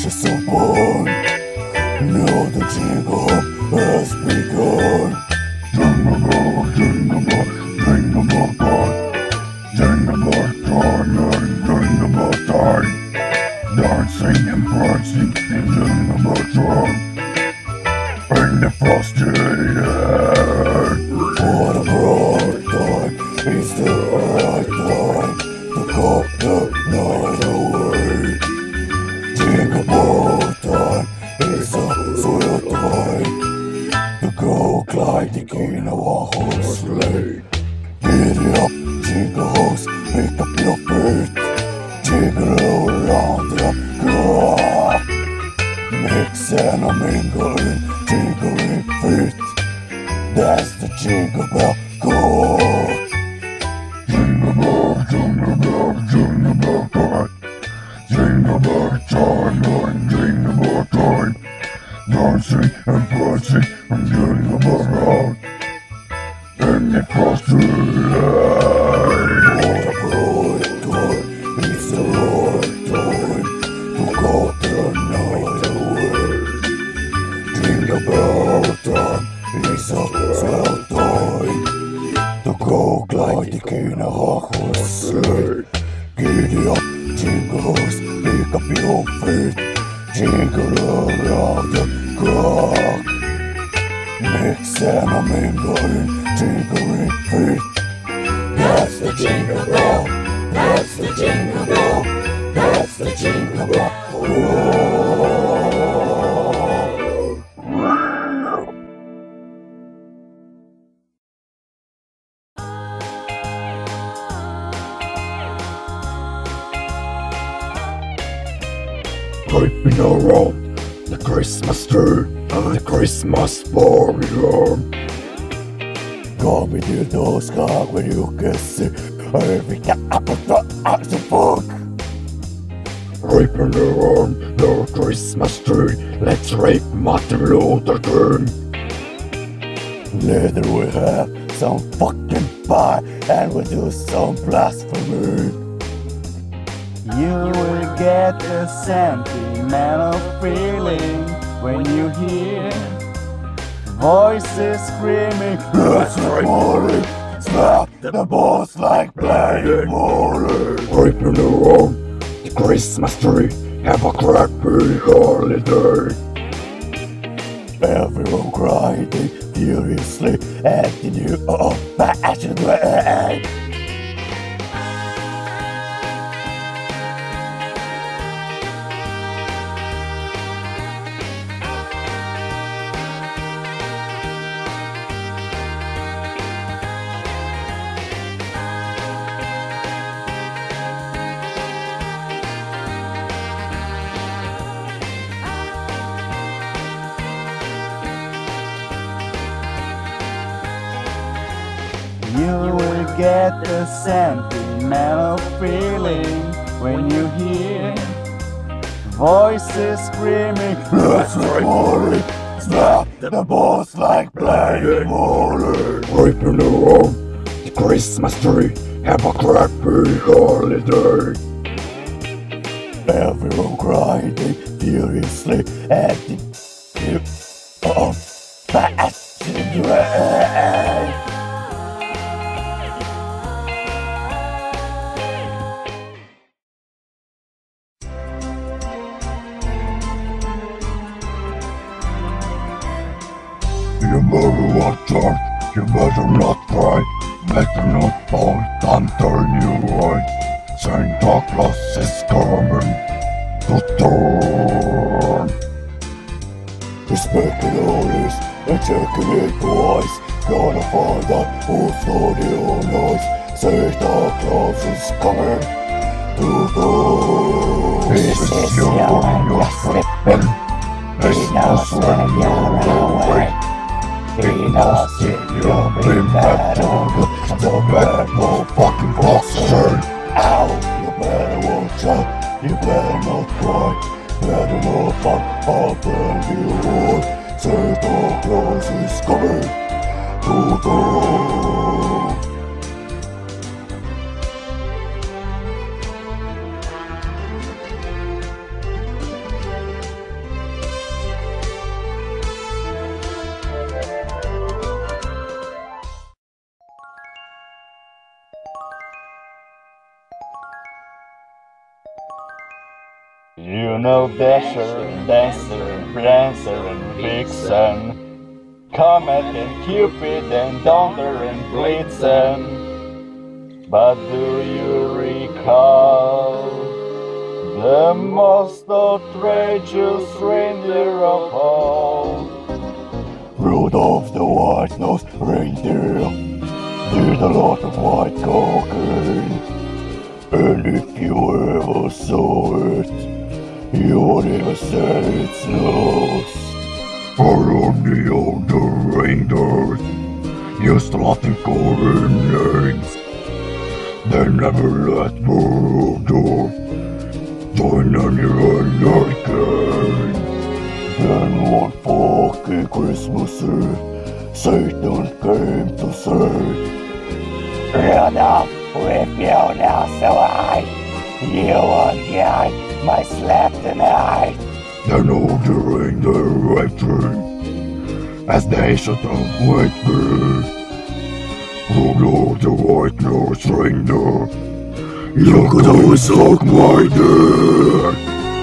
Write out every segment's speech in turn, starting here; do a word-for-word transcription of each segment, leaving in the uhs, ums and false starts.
is so fun. Now the jingle has begun. Jingle bell, jingle bell, jingle bell time. Jingle bell time and jingle bell time. Dancing and prancing in jingle bell time. In the frosty air. What a bright time, it's the right time to cut the night away. Jingle bell time is a swell time to go gliding in a one-horse sleigh. Giddy-up, jingle horse, pick up your feet. Jingle around the clock. Mix and a mingle in jingling feet. That's the jingle bell call. Jingle bell, jingle bell, jingle bell time. Jingle bell time and jingle bell time. Dancing and prancing and jingle bell round. In the frosty air. What a bright time, it's the right time to go the night away. Jingle bell time is a swell time to go gliding in a one-horse sleigh. Giddy-up, jingle horse, pick up your feet. Jingle around the clock. Mix and a mingle in jingling feet. That's the jingle bell, that's the jingle bell, that's the jingle bell. Creeping around the Christmas tree and the Christmas pavilion. Come into those cars where you can see every cat up on the axe book. Creeping around the Christmas tree, let's rape Martin Luther King. Later we have some fucking pie and we'll do some blasphemy. You will get a sentimental feeling when you hear voices screaming, "Let's rape Molly! Smack the balls like playing Molly!" Creeping around the Christmas tree, have a crappy holiday. Everyone grinding furiously at the new old-fashioned way. You will get the sentimental feeling when you hear voices screaming, "Let's rape Molly! Smack the balls like playing Molly!" Creeping around the Christmas tree, have a crappy holiday. Everyone grinding furiously at the new old-fashioned way. You better watch out, you better not cry, better not fall under you right. Santa Claus is coming to town. Respecting all this and checking it twice. Gonna find out who's naughty or nice. Santa Claus is coming to town. This is you and you're slipping. He knows when you're away. He knows if you'll be bad or good. So bad motherfucking bastard. Ow! You better watch out. You better not cry. Better not fuck. I'll tell you what. Santa Claus is coming to town. You know Dasher, Dancer, Prancer and Vixen, Comet and Cupid and Donder and Blitzen. But do you recall the most outrageous reindeer of all? Rudolph the white-nosed reindeer did a lot of white cocaine, and if you ever saw it, you would even say it's nose. All of the older reindeers used Latin coded names. They never let Rudolph join any reindeer gang. Then one foggy Christmas Eve, Satan came to say, Rudolph, with you now so high, you won't get my slap tonight. Then all the reindeer raped him, as they should have wait me. Rudolph the white-nosed reindeer, you could always suck my dick.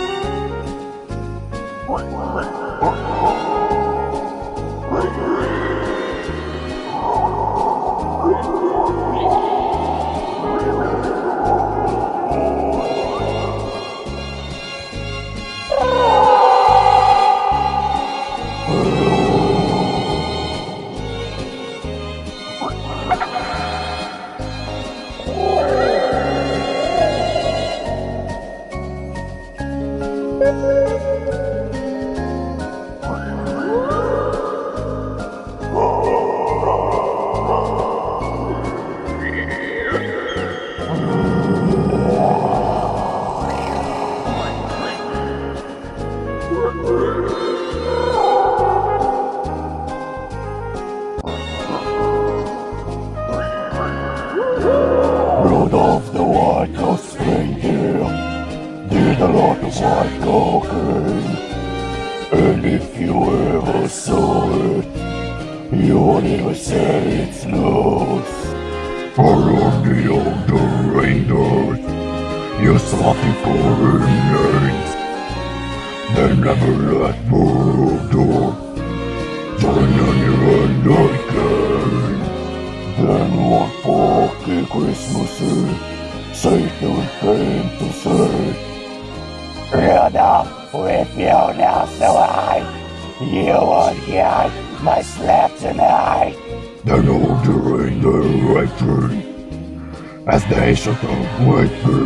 Rudolph the white-nosed reindeer did a lot of white cocaine, and if you ever saw it, you would even say it's nose. All of the older reindeers used Latin coded names. They never let Rudolph join any reindeer gang. Then one foggy Christmas Eve, Satan came to say, Rudolph, with you now so high, you won't get my slap tonight. Then all the reindeer raped him, as they should have wait me.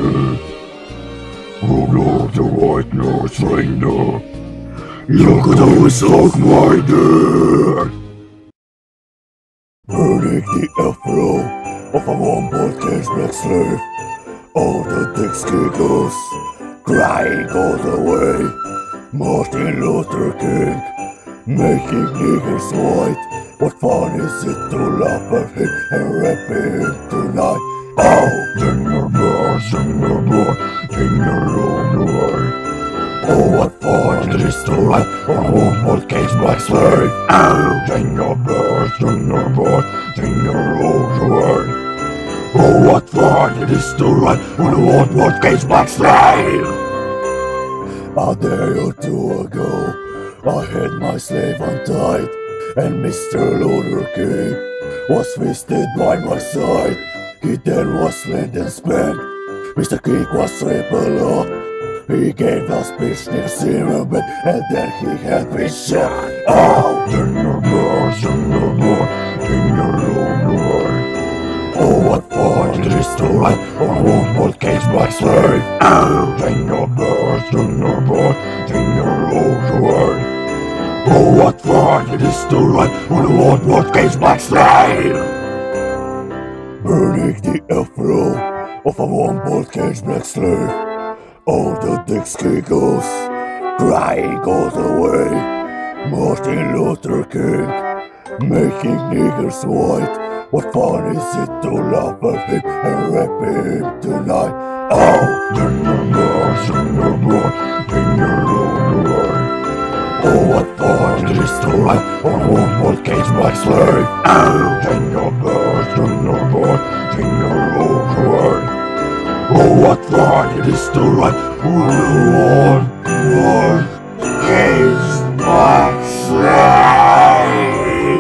Rudolph the white-nosed reindeer, you could always suck my dick. Burning the afro of a one-bolt cage black slave, all the dicks giggles, crying all the way. Martin Luther King, making niggers white. What fun is it to laugh at him and rap him tonight? Oh, jingle bells, jingle bells, jingle all the way. Oh, what fun it is to ride on a one-bolt cage black slave. Oh, jingle bells, jingle bells, jingle all the way. Oh, what fun it is to ride on a one-bolt cage black slave. A day or two ago, I had my slave untied, and Mister Luther King was fisted by my side. He then was slammed and spanked. Mister King was stripped a lot. He gave us speech near zero, but and then he had me shot. Oh, jingle bells, jingle bells, jingle all the way. Oh, what fun it is to ride on a one-bolt cage black slave. Oh, jingle bells, jingle bells, jingle all the way. Oh, what fun it is to ride on a one-bolt cage black slave. Burning the afro of a one-bolt cage black slave. All the dicks giggles, crying all the way. Martin Luther King, making niggers white. What fun is it to laugh at him and rap him tonight? Oh, jingle bells, jingle bells, jingle all the way. Oh, what fun it is to ride on a one-bolt cage black slave. Oh, jingle bells, jingle bells, jingle all the way. Oh, Oh, what fun it is to ride on one is my sleigh.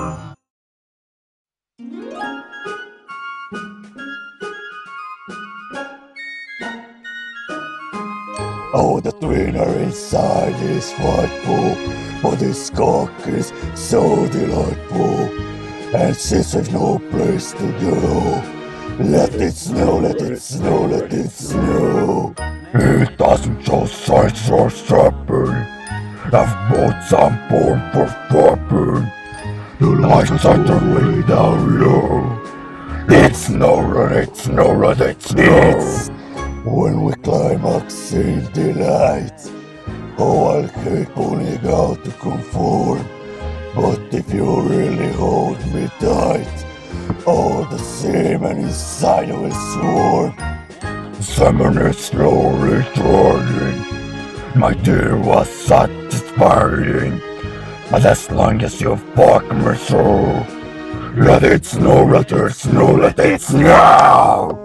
Oh, the twinner inside is frightful, but his cock is so delightful. And since there's no place to go, let it snow, let it snow, let it snow. It doesn't show signs or strapping. I've bought some porn for flapping. The lights are way down low. It's snow, let it snow, let it snow. When we climax in delight, oh, I'll hate pulling out to conform. But if you really hold me tight, all the semen inside will swarm. Semen is slowly drying. My dear was satisfying. But as long as you fuck me so, let it snow, let it snow, let it snow!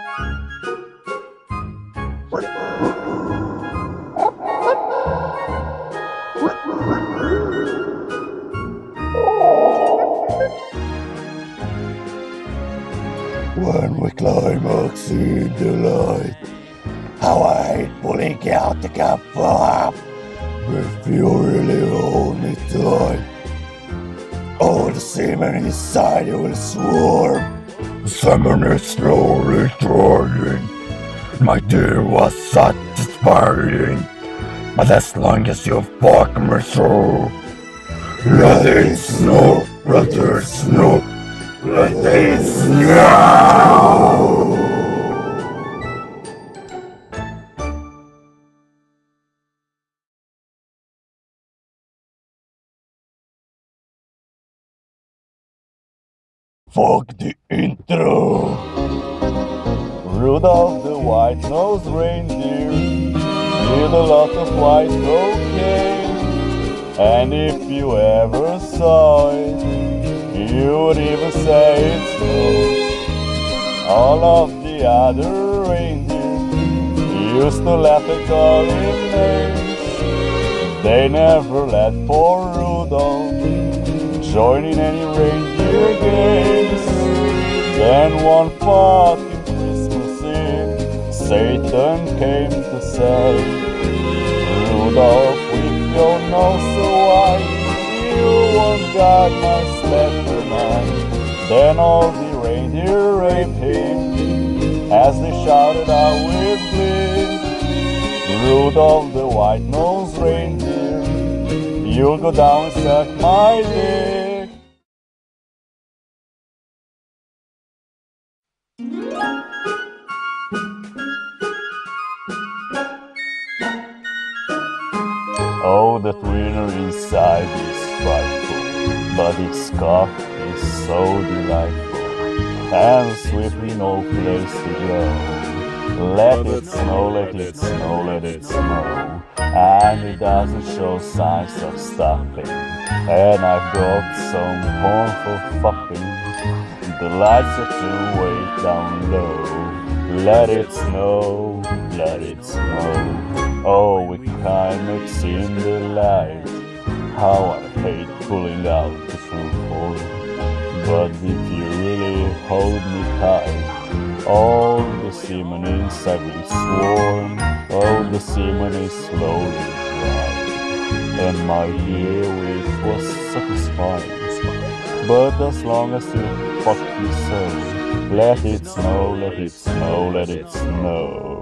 When we climax in the light, how I hate pulling out the cup. If you really hold me tight, all the semen inside you will swarm. Semen is slowly drying. My dear was satisfying. But as long as you fuck me so, let it snow, let it snow, let it snow! Fuck the intro! Rudolph the white-nosed reindeer did a lot of white cocaine, and if you ever saw it, you would even say it snows. All of the other reindeer used to laugh and call him names. They never let poor Rudolph join in any reindeer games. Then one fucking Christmas Eve, Satan came to say, Rudolph, with your nose so wide, you won't guard my sled tonight. Then all the reindeer raped him as they shouted out with glee, Rudolph the white-nosed reindeer, you'll go down and suck my dick. Oh, the twinner inside is frightful, but its cock is so delightful, and swiftly no place to go. Let it snow, let it snow, let it snow, and it doesn't show signs of stopping. And I've got some porn for fucking. The lights are too way down low. Let it snow, let it snow. Oh, we climax in the light. How I hate pulling out the front door. But if you really hold me tight, all the semen inside will swarm. All the semen is slowly dry. And my dear wish was satisfying. But as long as you fuck me so, let it snow, let it snow, let it snow.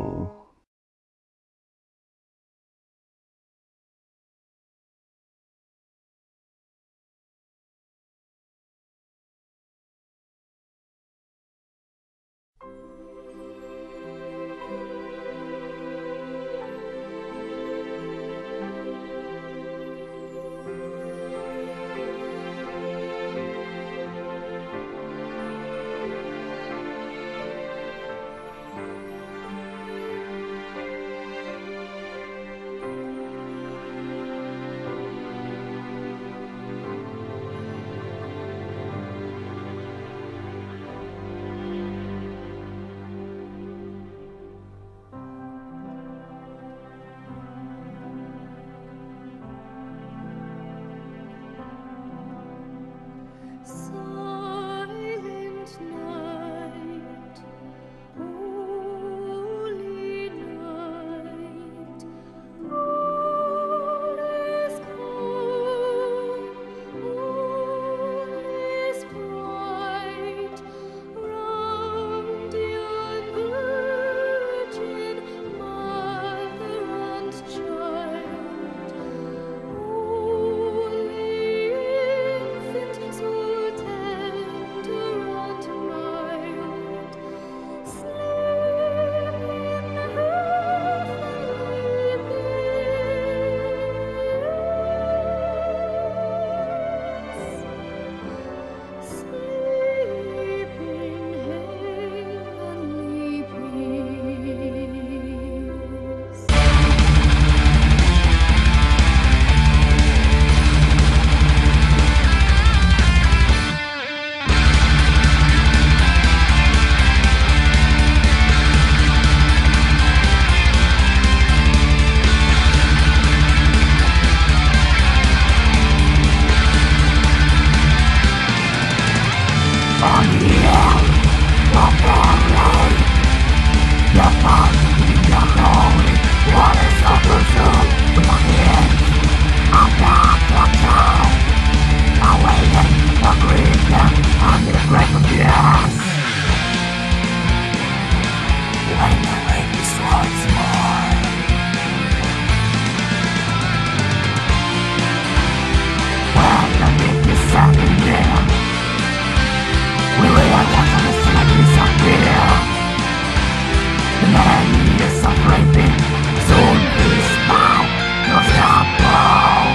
sleeping. Soon his mouth will stop blow.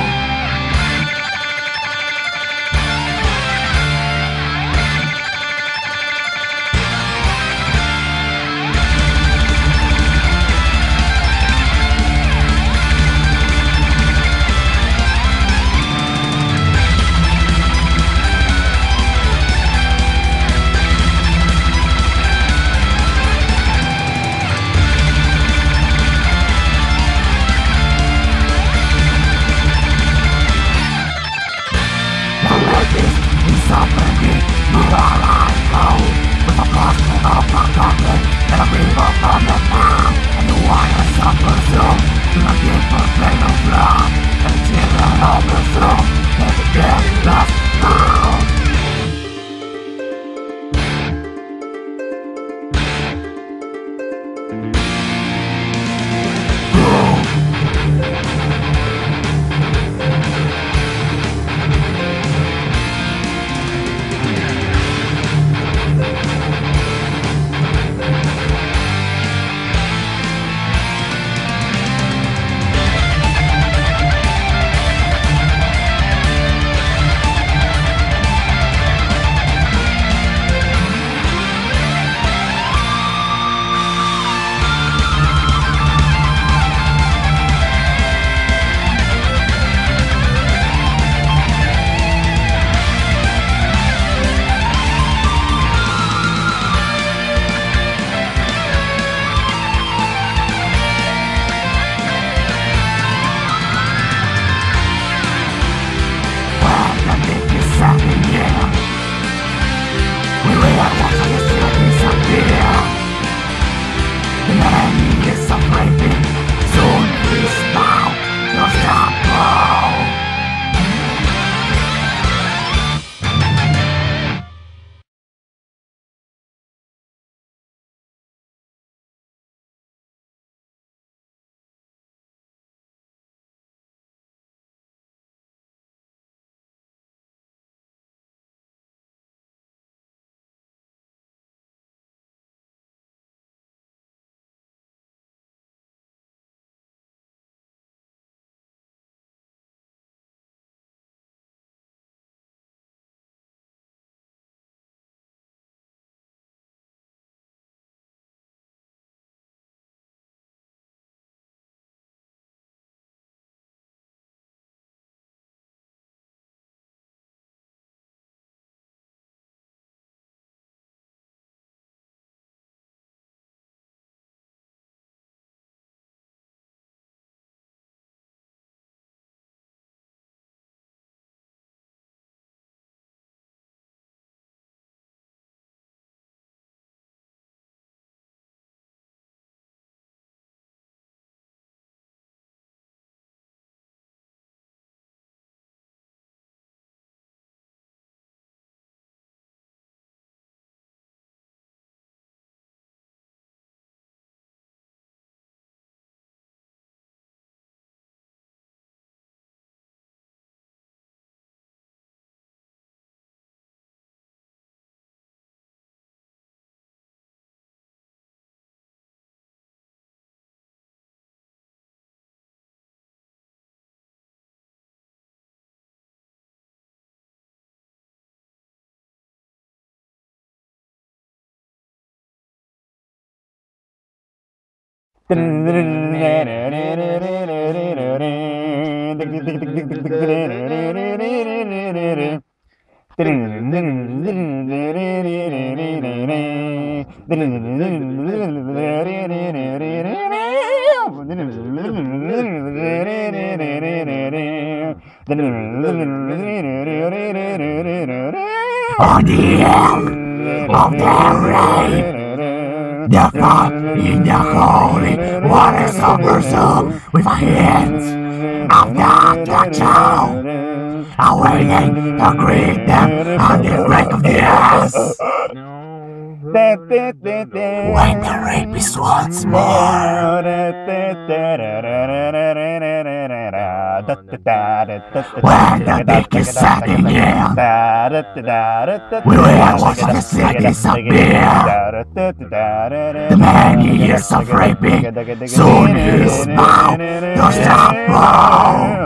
On the end of the rain, the God in the holy waters of Burzum, with a hint of the touchdown, awaiting to greet them on the break of the ass. When the rapist once more. When the dick is set in here, we will watch the sleigh disappear. The many years of raping, soon his mouth does not blow.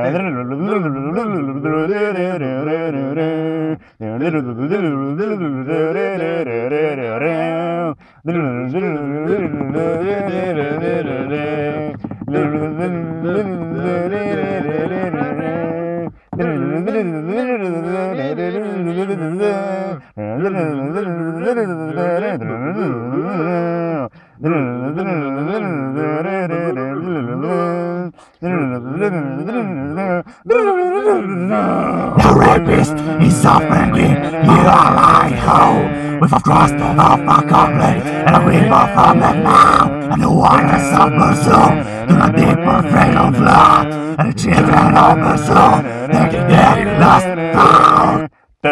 The rapist is suffering, you are lying home, with a thrust of a complete and a river from the mouth, and the waters of Burzum to the deeper vein of blood, and the children of Burzum, and the dead lost found.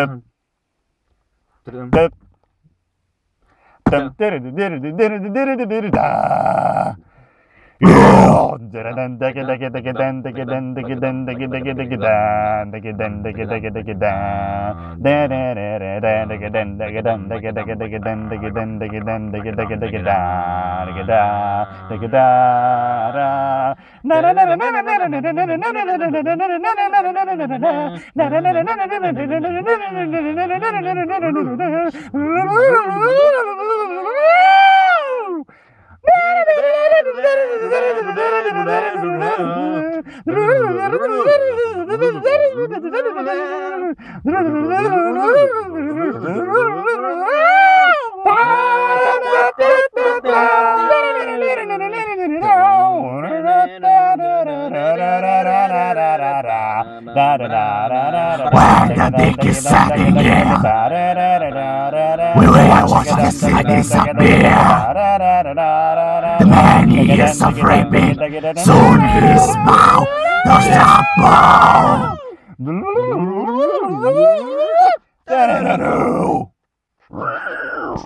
When the dick is set in here, we will watch the sleigh disappear. The many years of raping, soon his mouth does not blow.